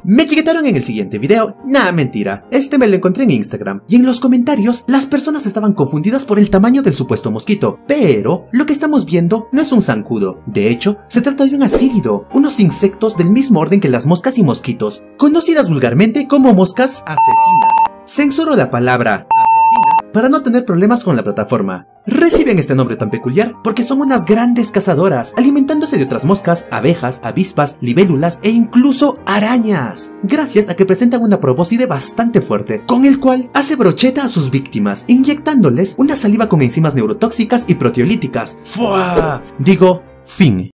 Me etiquetaron en el siguiente video. Nah, mentira, este me lo encontré en Instagram, y en los comentarios las personas estaban confundidas por el tamaño del supuesto mosquito, pero lo que estamos viendo no es un zancudo. De hecho, se trata de un asírido, unos insectos del mismo orden que las moscas y mosquitos, conocidas vulgarmente como moscas asesinas. Censuro la palabra asesina para no tener problemas con la plataforma. Reciben este nombre tan peculiar porque son unas grandes cazadoras, alimentándose de otras moscas, abejas, avispas, libélulas e incluso arañas, gracias a que presentan una probóscide bastante fuerte, con el cual hace brocheta a sus víctimas, inyectándoles una saliva con enzimas neurotóxicas y proteolíticas. ¡Fua! Digo, fin.